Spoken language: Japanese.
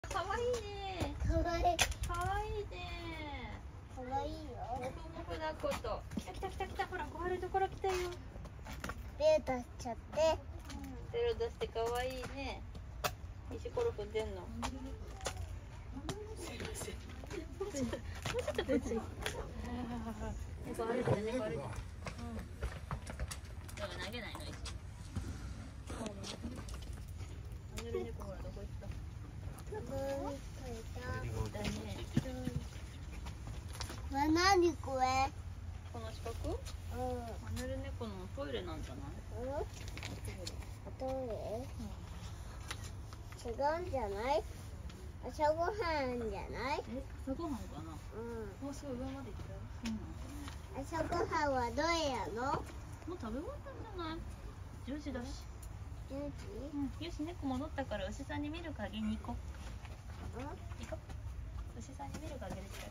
かわいいね。 かわいい。 かわいいね。 かわいいよ。 もふもふだこと。来た来た来た来た。ほら、小春ところ来たよ。 手出しちゃって。 ベロ出してかわいいね。石ころ踏んでんの。すいません。もうちょっとこっち。猫歩いてる、猫歩いてる。投げないの石。あの猫ほらどこ行った？だね。 わ、なにこれ？ この四角？マヌルネコのトイレなんじゃない？ トイレ？違うんじゃない？朝ごはんじゃない？ 朝ごはんかな？もうすごい上まで行ったよ。 朝ごはんはどれやの？ もう食べ終わったんじゃない？10時だし。 10時？ よし、猫戻ったから牛さんにミルクあげに行こう。行こう。牛さんにミルクあげるから。